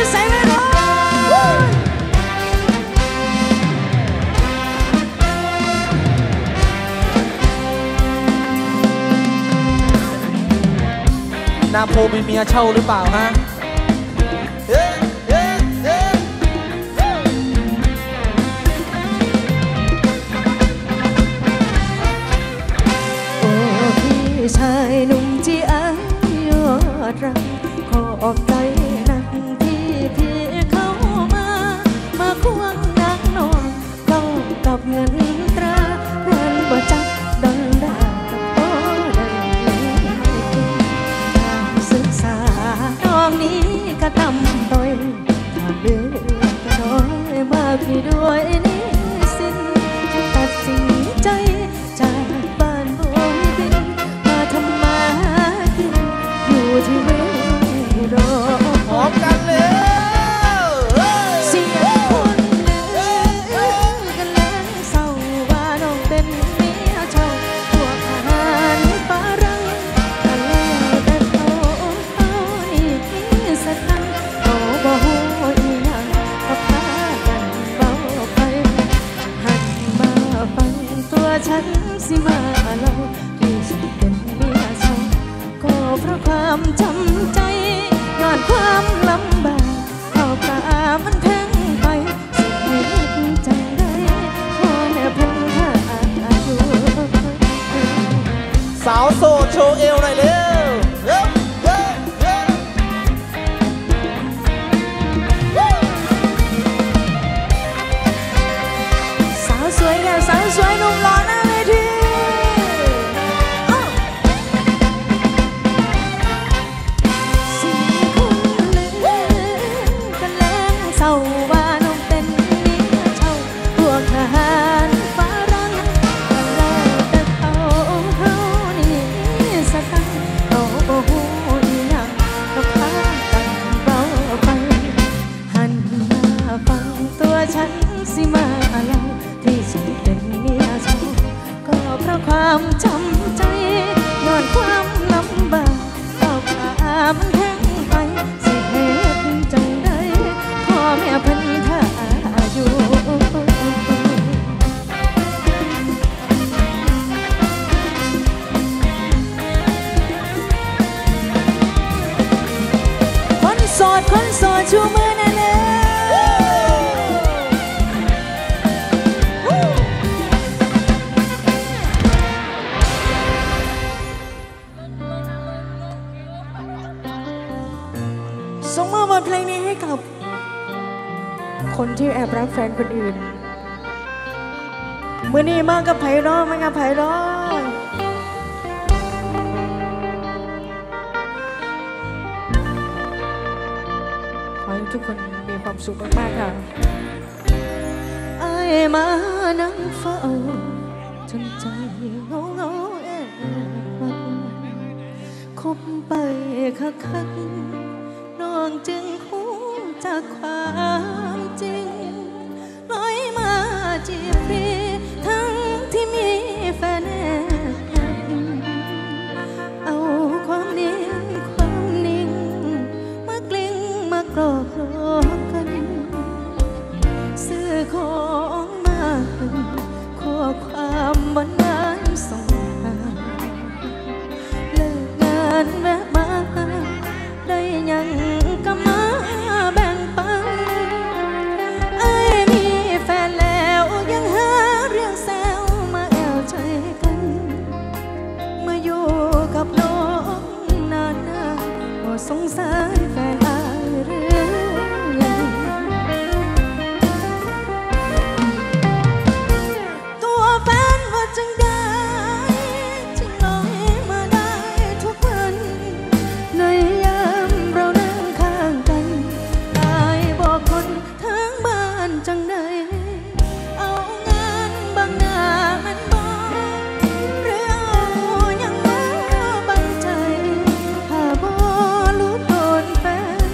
ใส่ไม่รู้นาโพมีเมียเช่าหรือเปล่าฮะชายหนุ่มที่อายยอดรักขอบใจนักที่พี่เข้ามาควงนางนอนต้องกับเงินตราเงินบ่จักดอนดากับโอ้ได้ศึกษาน้องนี้ก็ทำต่อยทำเดือก็น้อยมาพี่ด้วยนี่สิ้นที่ตัดสินใจจากบ้านบ่บินทำมากินอยู่ที่เมืองรอพร้อมกันเลยเสียงคนลือกันแล้วเศร้าว่าน้องเป็นเมียเช่าพวกทหารฝรั่งกันแล้วแต่เขานี่สตังเขาบ่ฮู้อีหยังก็พากันเบาไปหันมาฟังตัวฉันสิมาเล่าที่ฉันเป็นเมียเช่าก็เพราะความจำใจย้อนความลำบากเข้าตามันแทงไปสิเหตุจังใดพ่อแม่เพิ่งหาอยู่สาวโสดโชว์เอวหน่อยเร็วสาวสวยเนี่ยสาวสวยหนุ่มหล่อหน้าเวทีว่าน้องเป็นเมียเช่าพวกทหารฝรั่งกันแล้วแต่เขานี่สตังเขาบ่ฮู้อีหยังก็พากันเบาไปหันมาฟังตัวฉันสิมาเล่าที่ฉันเป็นเมียเช่าก็เพราะความจำใจย้อนความลำบากเข้าขามันแทงไปสิเหตุจังใดพ่อแม่เพิ่นท่าอยู่คนโสดชูมือแน่ๆส่งมอบเพลงนี้ให้กับคนที่แอบรักแฟนคนอื่นมื้อนี้มากับไผร้อมากับไผร้อขอให้ทุกคนมีความสุขมากๆค่ะไอ้มานั่งเฝ้าจนใจเงาแอบคบไปคักน้องจึงหูจากความจริงน้อยมาจีบพี่ทั้งที่มีแฟนแอบเอาความนิ่งมากลิ้งมากรอกกันซื้อของมาข้อความหวานส่งหาเลิกงานแวะมาได้ยังก็มาแบ่งปันไอ้มีแฟนแล้วยังหาเรื่องแซวมาแอวใจกันมาอยู่กับน้องนานบ่สงสารแฟนอายหรือตัวแฟนว่าจังได้จึงลอยมาได้ทุกวันในยามเรานั่งข้างกันอายบอกคนทั้งบ้านจังใดเอางานบางหน้ามันบอกหรือเอายังมาบังใจถ้าบ่รู้ตนแฟน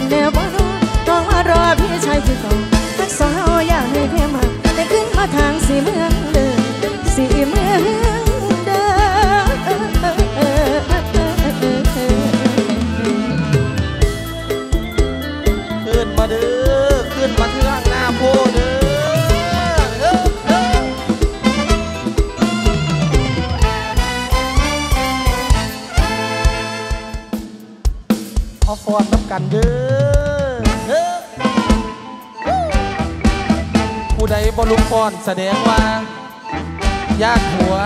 มาฟอนน้ำกันเด้อผู้ใดบอลุกฟอนแสดงว่าญาติหัว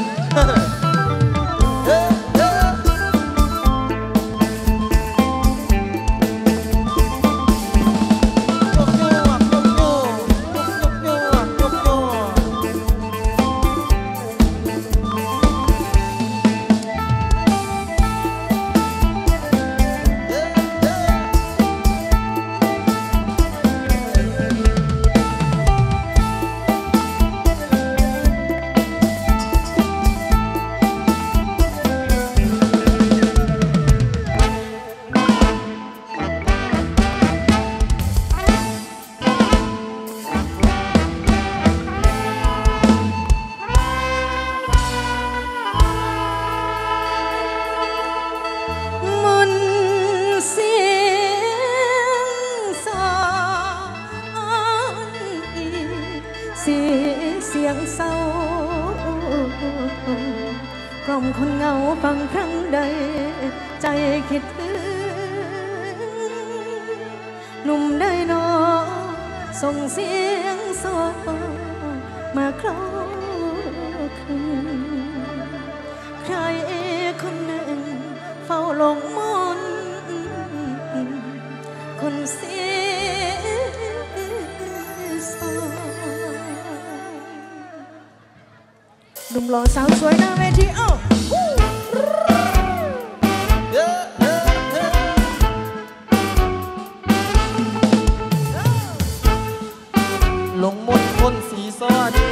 เสียงเศร้ากล่อมคนเหงาฟังครั้งใดใจคิดถึงหนุ่มได้นอส่งเสียงโซมาคลอคืนใครคนหนึ่งเฝ้าหลงมนคนเสียหนุ่มหล่อสาวสวยหน้าเวทีลงมนคนสีซ้อดี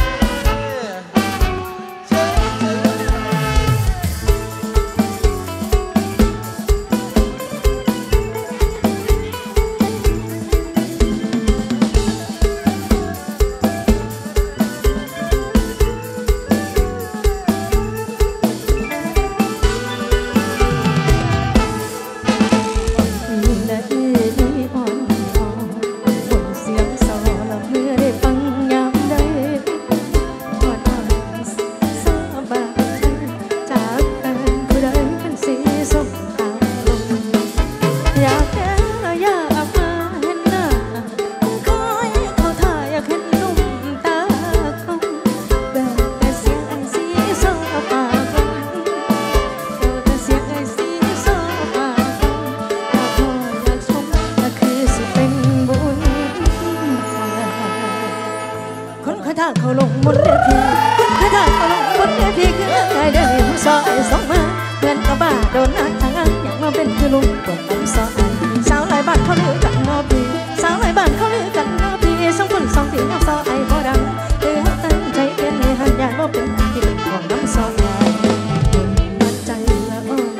ถ้าเขาลงบนเวทีถ้าเขาลงบนเวทีคือใครได้ผู้ซอยส่งมาเพื่อนก็บ้าโดนนักทางานอยากมาเป็นคือลุงปวดผมซอยสาวหลายบ้านเขาลือกันนอพีสาวหลายบ้านเขาลือกันนอพีสองคนสองทีน้ำซอยบ่ดังเตือนตั้งใจเป็นในหันยานว่าเป็นที่เป็นของน้ำซอยมันใจละอ่อน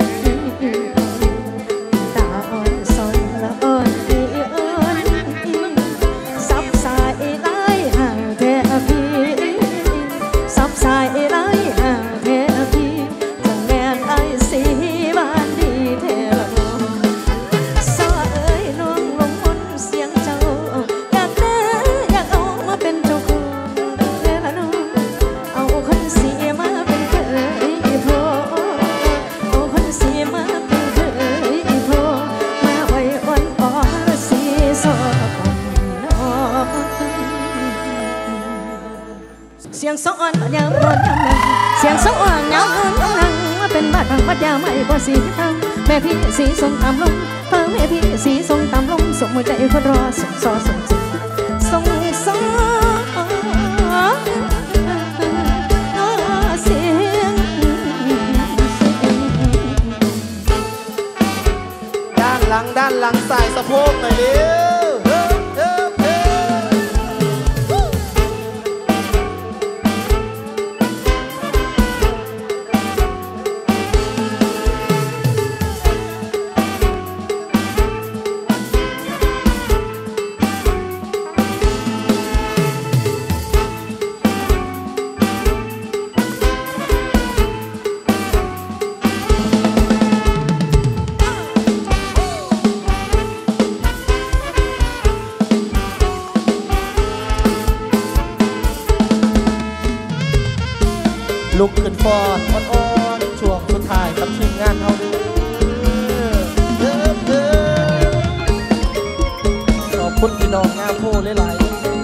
ตาอ่อนซอยละอ่อนซับสายไล่ห่างเทพีซับสายไล่ห่างเทพีจังแม่นไอ้สีบ้านดีเทละน้องซอเอ้ยน้องลงมนเสียงเจ้าอยากได้อยากเอามาเป็นเจ้าของเทละน้องเอาคนสีมาเป็นเคยพอเอาคนสีมาเป็นเคยพอมาไว้อ่อนอ่อนสีซอเสียงสอนยามร้อนยามหนังเสียงสอนยามร้อนยามหนังมาเป็นบาดบังบัดยาไม่บ่สีทางแม่พี่สีส่งตามลมฟังแม่พี่สีส่งตามลมส่งหัวใจคนรอส่งซอส่งจิตส่งซอเสียงด้านหลังสายสะโพกหน่อยเร็วลุกขึ้นฟอนอ่อนๆช่วงสุดท้ายกับทีมงานเฮาเด้อหลาย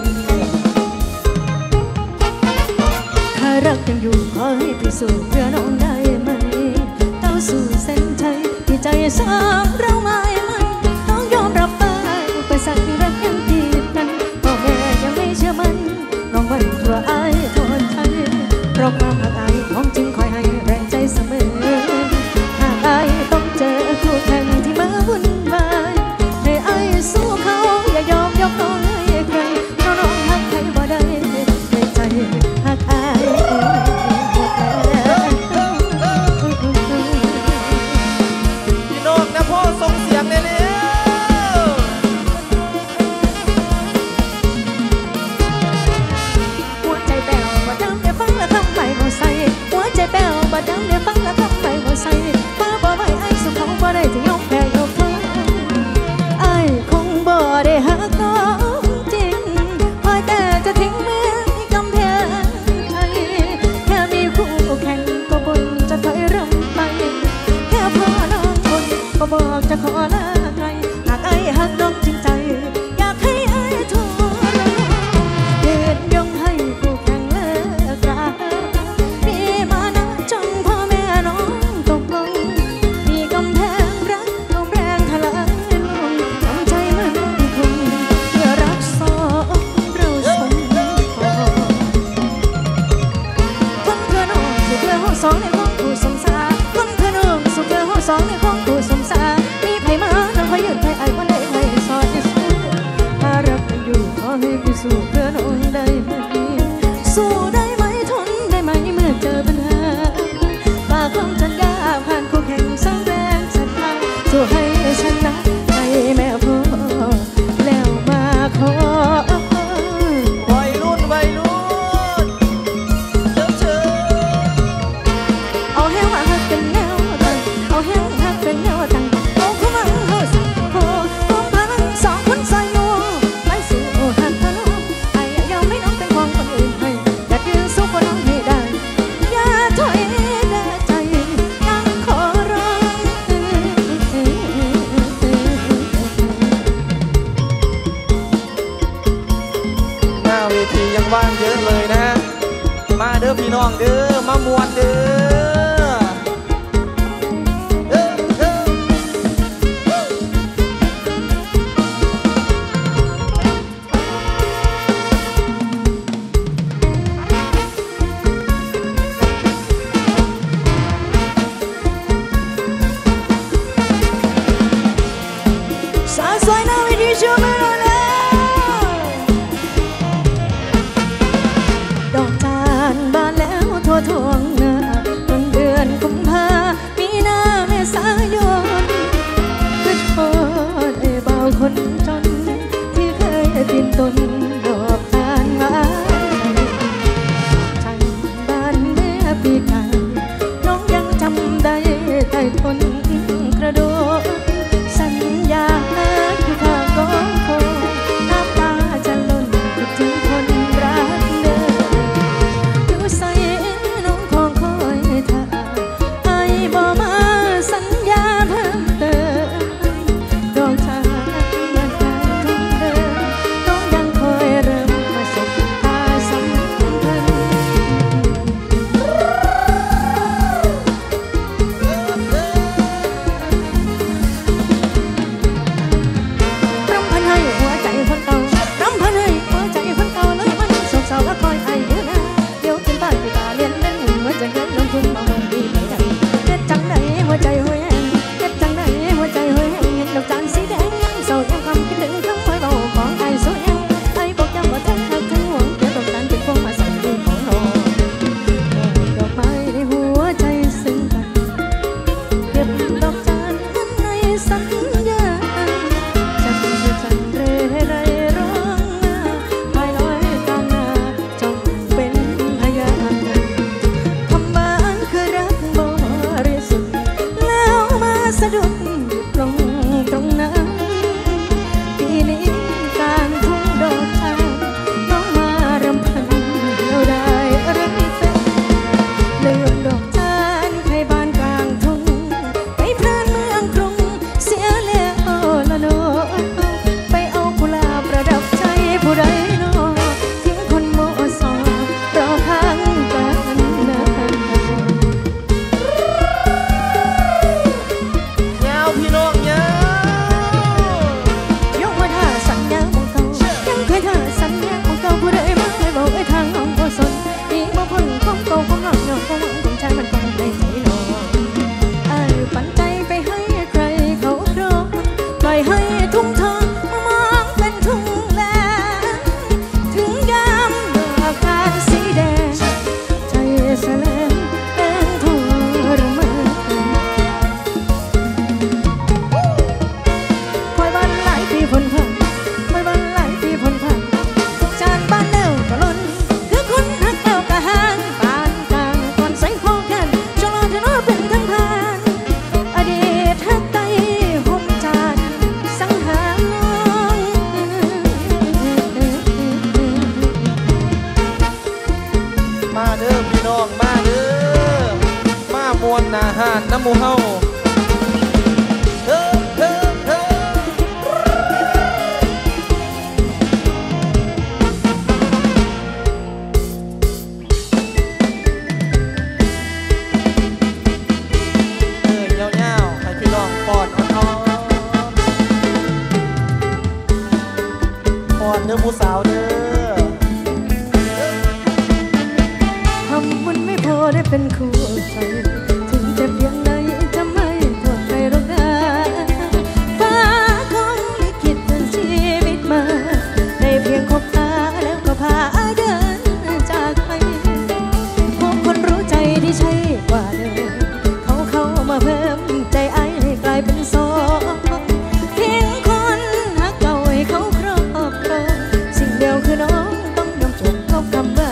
ถ้ารักยังอยู่ขอให้พิสูจน์เพื่อน้องได้ไหมก้าวสู่เส้นชัยที่ใจสร้างเราไม่มันต้องยอมรับไปอุปสรรคที่รักยังกีดกันพ่อแม่ยังไม่เชื่อมันน้องวันตัวอายทนไทยเพราะความหักอายของจริงคอยให้แรงใจเสมอหากอายต้องเจอคู่แข่งที่มาวุ่นวายให้อายสู้เขาอย่ายอมยกน้องให้ใครเพราะน้องหักใครบ่ได้ในใจหักอายพี่น้องนะพ่อส่งเสียงเลยเนี่ยหัวใจแป้วบ่ดำเดี๋ยวฟังแล้วคำไปบ่ใส่หัวใจแป้วบ่ดำเดี๋ยวฟังแล้วคำไปบ่ใส่ฟ้าบ่ไหวไอ้สุขเขาบ่ได้จะยกแพ้ยกเธอไอ้คงบ่ได้หักน้องจริงพอแต่จะทิ้งเมืองที่กำแพงไทยแค่มีคู่แข่งก็บ่นจะถอยร่ำไปแค่พอน้องคนก็บอกจะขอลาไกลหากไอ้หักน้องจริงใจอยากให้ไอ้ทรมานยืนยงให้คู่แข่งเลิกรามีมานะจงพ่อแม่น้องตกลงมีกำแพงรักลมแรงทลายลงทำใจมันคงเพื่อรักสองเราสมพอคนเพื่อน้องสุขเพื่อห้องสองในห้องผู้สมสารคนเพื่อน้องสุขเพื่อห้องสองในห้องผู้สมสารมีไผมาเฮาเงาๆให้พี่น้องป้อนอ่อนๆป้อนเด้อผู้สาวเด้อทำบุญไม่พอได้เป็นคู่ใจถึงจะเพียงไหนจะไม่โทษใครหรอกนะฟ้าคงลิขิตจนชีวิตมาได้เพียงคบตาแล้วก็พาเดินจากไปพบคนรู้ใจที่ใช่กว่าเดิมเขาเข้ามาเพิ่มใจไอ้ให้กลายเป็นสองทิ้งคนหักเก่าให้เขาครอบครองสิ่งเดียวคือน้องต้องยอมจบกับคำว่า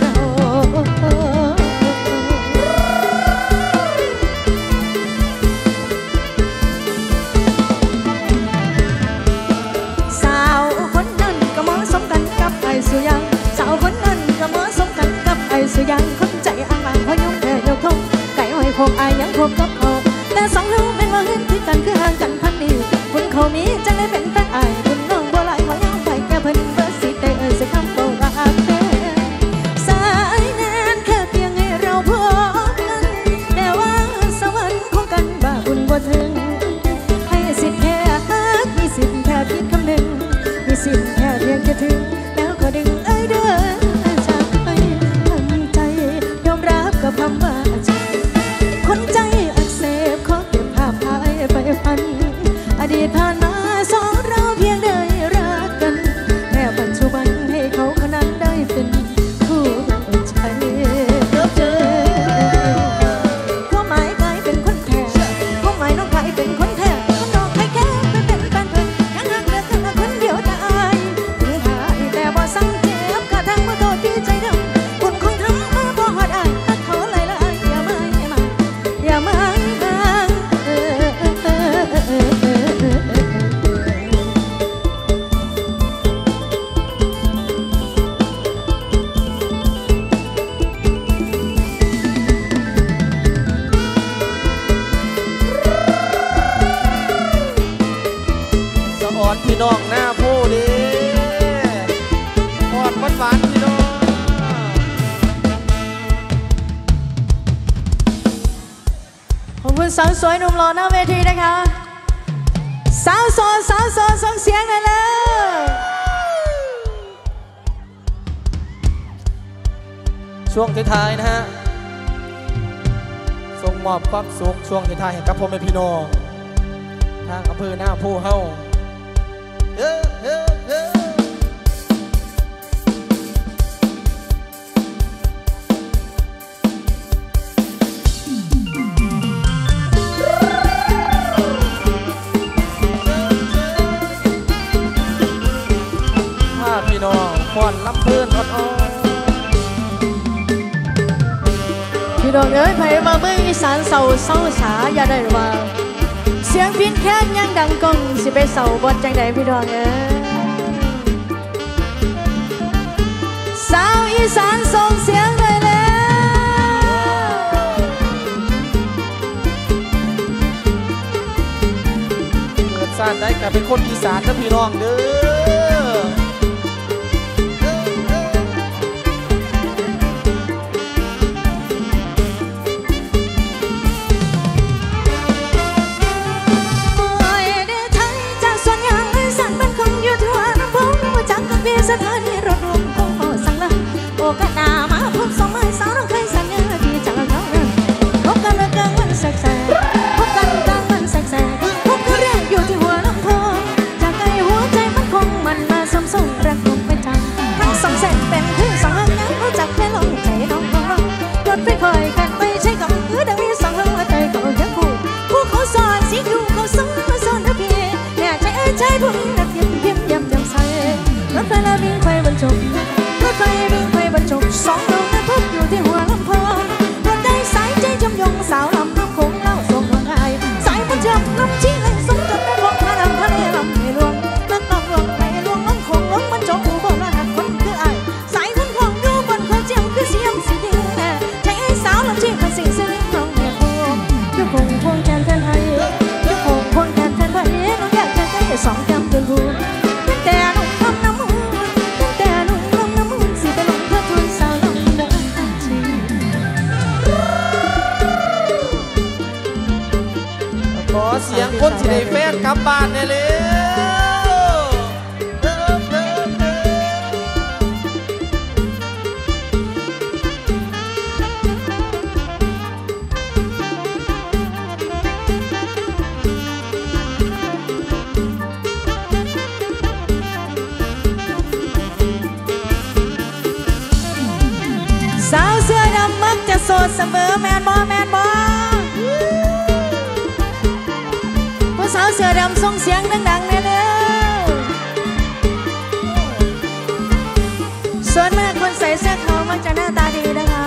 สุยังสาวคนนั้นก็เหมาะสมกันกับไอ้สุยังคนใจอ่างบางพยุงแต่ยกทงไก่หอยโคกอายยังโคกกับเขาแต่สองเฮาเป็นว่าเห็นคือกันคือห่างกันพันนี้คุณเขามีจังได้เป็นแฟนอายคุณน้องบ่ไหลขอยังไปแค่เพิ่นเบอร์สิได้เสียคำโตอาเต้สายแน่นแค่เพียงให้เราพบกันแต่ว่าสวรรค์ของกันบ้าบุญบ่ถึงให้สิทธิ์แค่ฮักมีสิทธิ์แค่คิดคำหนึ่งมีสิทธิ์แค่เพียงแค่ถึงก็ดึงไอ้เดินจากไปทำใจยอมรับกับคำว่าใจคนใจอักเสบขอเก็บภาพหายไปฝันอดีตผ่านมาสองเราเพียงได้รักกันแต่ปัจจุบันให้เขาคนนั้นได้เป็นคู่ใจความหมายกลายเป็นคนแท้ความหมายน้องกลายเป็นคนแท้คนน้องใครแค่ไปเป็นแฟนเธอยังหักเธอแค่คนเดียวได้บ่สั่งเจ็บกระทั่งมาโดนที่ใจดำคุณคงทำมาบ่หอดอายถ้าเขาไล่ละอย่ามาอย่ามาสะอ่อนพี่น้องหน้าผู้ดีหวานพี่น้องขอบคุณสาวสวยหนุ่มหล่อหน้าเวทีนะคะสาวโสดส่งเสียงหน่อยเลยช่วงท้ายๆนะฮะส่งมอบความสุขช่วงท้ายๆให้กับพ่อแม่พี่น้องทางอำเภอหน้าผู้เฮาพี่น้องควันลำเพื่อนอ่อนพี่น้องเอ้ยไผมาเมืองอีสานเศร้าสาอย่าได้ว่าเสียงพินแค้นยังดังก้องสิไปเศร้าบอดจังใดพี่น้องเอ้ยสาวอีสานส่งเสียงเลยแล้วเกิดสร้างได้กับเป็นคนอีสานนะพี่น้องเด้อสถานีรถรวมคงโอสังละโอกาสหน้ามาพบสองไม้สาวน้องเคยสัญญาที่จะเขานั้นพบกันกลางวันแสกๆพบกันกลางวันแสกๆพบกันเรื่องอยู่ที่หัวลำโพงจากไกลหัวใจมันคงอเสียงคนที่ได้แฟนกลับบ้านได้เลยสาวเสื้อดำมักจะโสดเสมอแมนบอแมนบอผู้สาวเสื้อดำส่งเสียงดังๆเร็วๆส่วนมากคนใส่เสื้อขาวมักจะหน้าตาดีนะคะ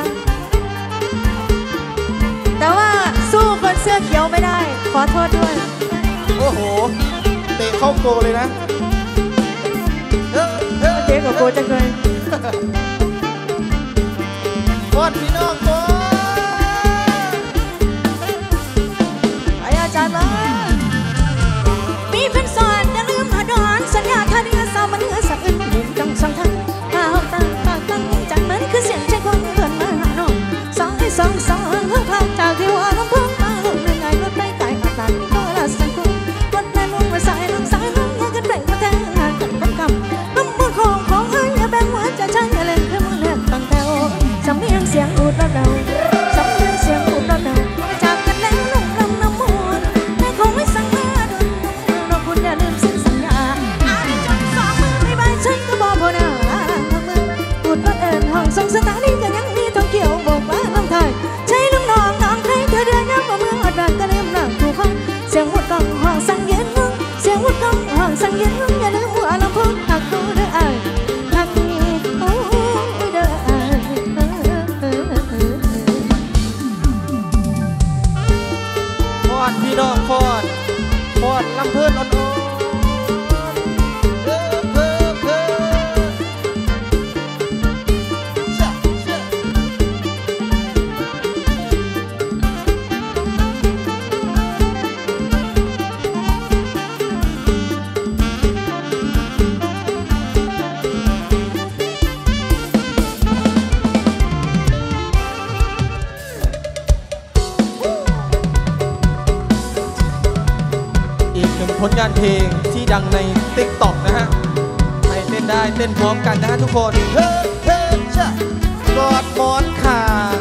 แต่ว่าสู้คนเสื้อเขียวไม่ได้ขอโทษด้วยโอ้โหเตะเข้าโกเลยนะเจ๊กับโกจังเลยกอดพี่น้องกอดไอ้อาจารย์เลยมีเพื่อนสอนอย่าลืมหาดอนสัญญาท่าเรือสาวมันเนื้อสับอื่นเห็นจังสองทางหาตาปากตั้งจังนั้นคือเสียงใจคนเพื่อนมาหาน้องสองให้สองเพื่อพาจากที่ว่าน้องเพิ่งมาหึงหนึ่งไงรถได้ไก่ขาดตันก็ละสังคุมรถแน่นลงไปสายน้องสายน้องยังกันเร่งมาแทงหากันบังคับน้ำมันของเอ้ยอย่าแบ่งหัวจะใช้อย่าเล่นคือมึงเล่นตั้งแต่สำเนียงเสียงอูดเราสำเนียงเสียงอูดเราจากกันแล้วลงลำน้ำมูลแต่คงไม่สั่งมาโดนเราคุณอย่าลืมสิ้นสัญญาอาจจะสองมือไม่ใบฉันก็บอกพอหน้าทางมืออูดรถเอ็นห้องส่งสถานีก็ยังมีท่องเที่ยวบอกว่าลำไทยใช้ลุงน้องใครเธอเดือนย้ำว่าเมืองอดบ้านก็เริ่มหนักถูกห้องเสียงหัวกล้องห้องสั่งเย็นเสียงหัวกล้องห้องสั่งเย็นอย่าลืมหัวลำพูนหักกูเด้อไอ้หักโอ้เด้อไอ้ฟอดพี่น้องฟอดลำเพิ่นอ่อนผลงานเพลงที่ดังใน TikTok นะฮะให้เต้นได้เต้นพร้อมกันนะฮะทุกคนเฮ้เฮ้จ้ะกอดหมอนข้าง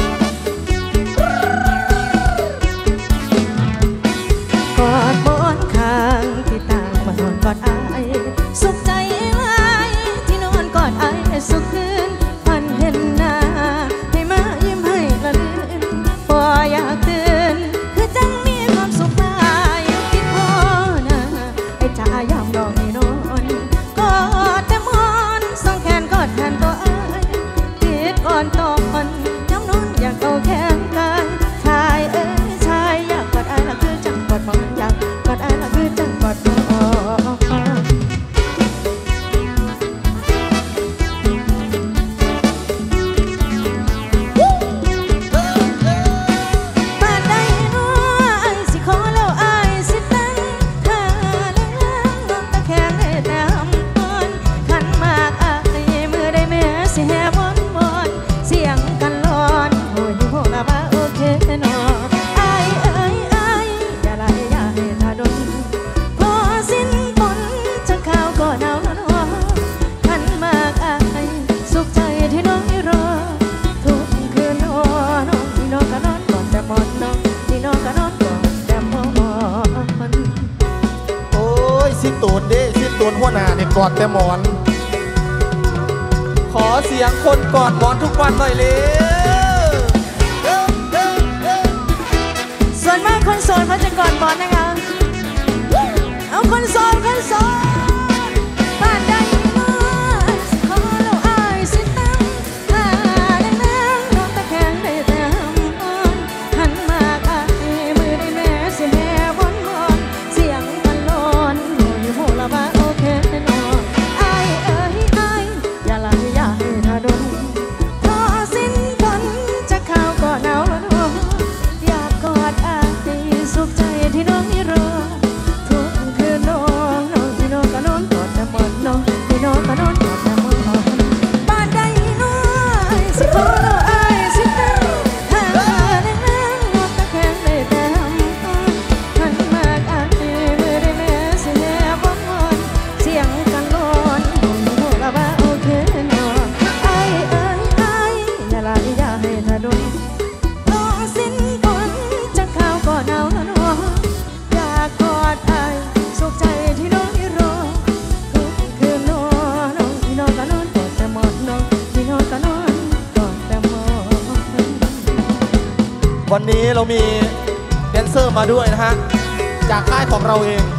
กอดหมอนข้างที่ต่างมานอนกอดอายสุขใจไว้ที่นอนกอดอายสุขคืนพันเห็นหน้าให้มายิ้มให้ละลื่นพออยากตื่นคือจังมีความสุขมายคิดพอนะไอ้จ่ายามดอกให้นอนกอดแต่หมอนสองแขนกอดแทนตัวอายติดก่อนตอนย้ำนอนอยากเอาแขนกันชายเอ้ยชายอยากกอดอายละคือจังกอดหมอนอยากกอดอายละคือจังกอดหมอนหัวหน้าเนี่ยกอดแต่หมอนขอเสียงคนกอดหมอนทุกวันหน่อยเลยส่วนมากคนโสดเขาจะกอดหมอนนะคะเอาคนโสดบ้านใดมาสิขอเราอายสิตั้งหาแดงๆน้องตะแคงได้แต่หันมาอายมือได้แม่สิแห่บนเสียงกันลอนอยู่หัวละบ้าอย่าละอย่าให้ถ้าโดนพอสิ้นฝนจะเข้าก็หนาวแล้วน้องอยากกอดอายสุขใจที่น้องนี่รอทุกคืนน้องที่น้องก็นี้เรามีแดนเซอร์มาด้วยนะฮะจากค่ายของเราเอง